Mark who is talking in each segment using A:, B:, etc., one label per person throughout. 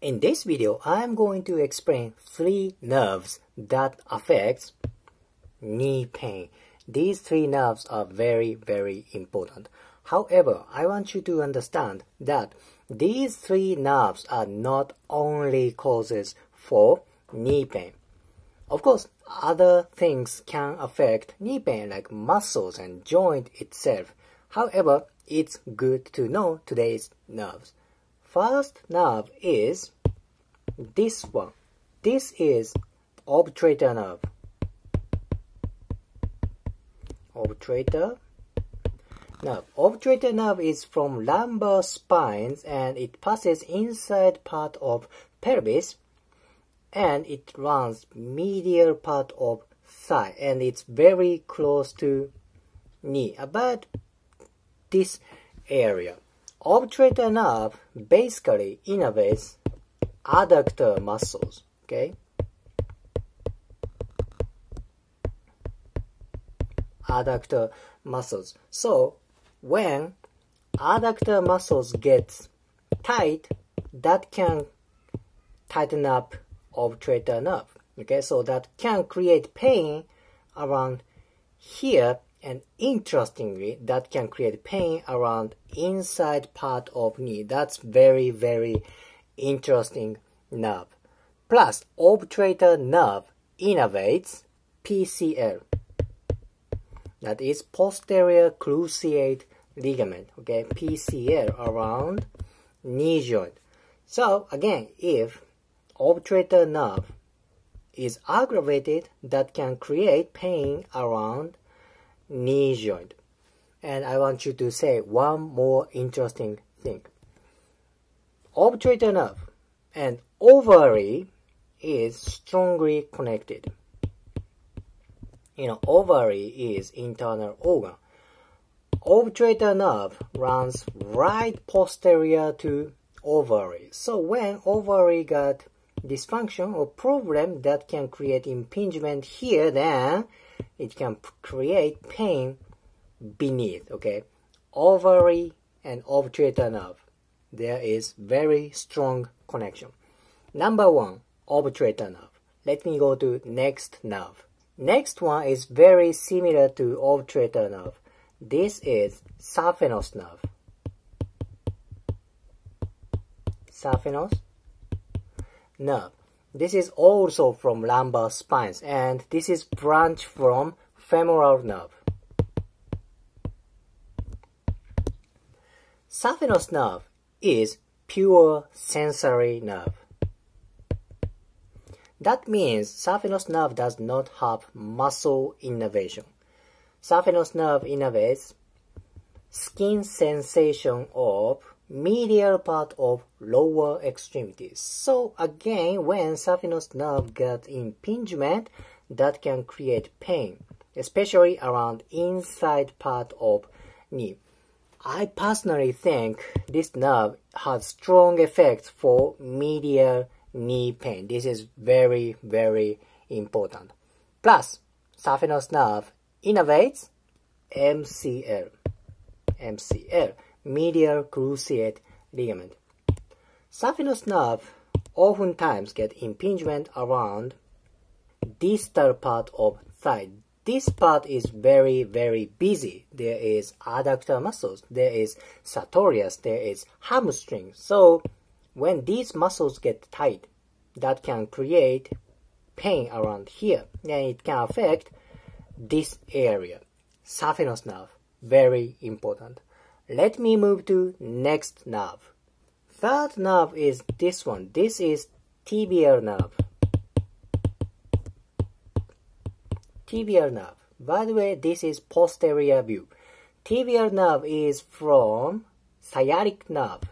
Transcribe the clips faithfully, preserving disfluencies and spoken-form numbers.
A: In this video, I am going to explain three nerves that affects knee pain. These three nerves are very, very important. However, I want you to understand that these three nerves are not only causes for knee pain. Of course, other things can affect knee pain like muscles and joint itself. However, it's good to know today's nerves. First nerve is this one. This is obturator nerve. Obturator nerve. Obturator nerve is from lumbar spines and it passes inside part of pelvis and it runs medial part of thigh and it's very close to knee, about this area. Obturator nerve basically innervates adductor muscles, okay? Adductor muscles. So when adductor muscles get tight, that can tighten up obturator nerve, okay? So that can create pain around here, and interestingly, that can create pain around inside part of knee. That's very, very interesting nerve. Plus, obturator nerve innervates P C L. That is posterior cruciate ligament, okay? P C L around knee joint. So again, if obturator nerve is aggravated, that can create pain around knee joint. And I want you to say one more interesting thing. Obturator nerve and ovary is strongly connected. You know, ovary is internal organ. Obturator nerve runs right posterior to ovary. So when ovary got dysfunction or problem that can create impingement here, then it can create pain beneath, okay? Ovary and obturator nerve, there is very strong connection. Number one, obturator nerve. Let me go to next nerve. Next one is very similar to obturator nerve. This is saphenous nerve. Saphenous nerve. This is also from lumbar spines and this is branch from femoral nerve. Saphenous nerve is pure sensory nerve. That means saphenous nerve does not have muscle innervation. Saphenous nerve innervates skin sensation of medial part of lower extremities. So again, when saphenous nerve gets impingement, that can create pain, especially around inside part of knee. I personally think this nerve has strong effects for medial knee pain. This is very, very important. Plus, saphenous nerve innervates M C L. M C L. Medial cruciate ligament. Saphenous nerve oftentimes get impingement around distal part of thigh. This part is very, very busy. There is adductor muscles, there is sartorius, there is hamstring. So when these muscles get tight, that can create pain around here, and it can affect this area. Saphenous nerve, very important. Let me move to next nerve. Third nerve is this one. This is tibial nerve. Tibial nerve. By the way, this is posterior view. Tibial nerve is from sciatic nerve.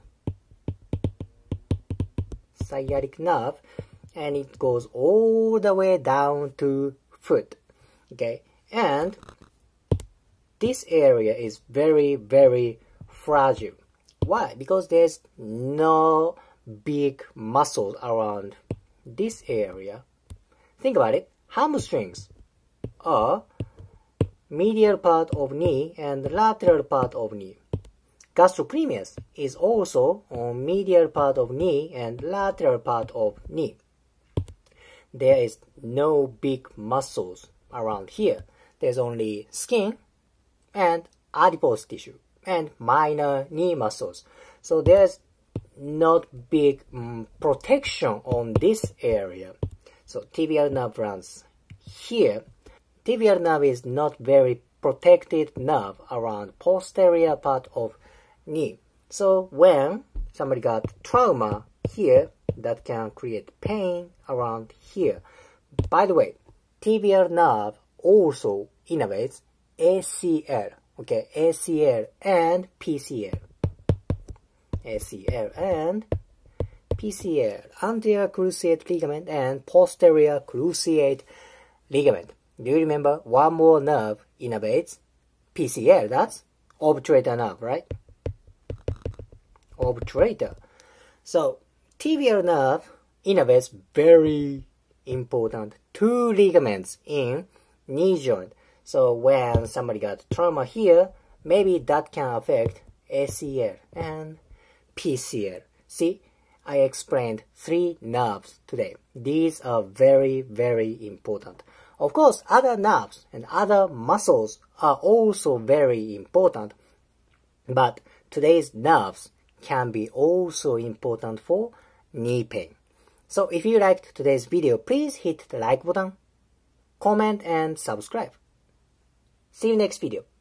A: Sciatic nerve, and it goes all the way down to foot. Okay, and this area is very, very fragile. Why? Because there's no big muscle around this area. Think about it. Hamstrings are medial part of knee and lateral part of knee. gastrocnemius is also on medial part of knee and lateral part of knee. There is no big muscles around here. There's only skin and adipose tissue and minor knee muscles. So there's not big um, protection on this area. So tibial nerve runs here. Tibial nerve is not very protected nerve around posterior part of knee. So when somebody got trauma here, that can create pain around here. By the way, tibial nerve also innervates A C L, okay, A C L and P C L. A C L and P C L, anterior cruciate ligament and posterior cruciate ligament. Do you remember one more nerve innervates P C L? That's obturator nerve, right? Obturator. So tibial nerve innervates very important two ligaments in knee joint. So when somebody got trauma here, maybe that can affect A C L and P C L. See, I explained three nerves today. These are very, very important. Of course, other nerves and other muscles are also very important, but today's nerves can be also important for knee pain. So if you liked today's video, please hit the like button, comment and subscribe. See you next video.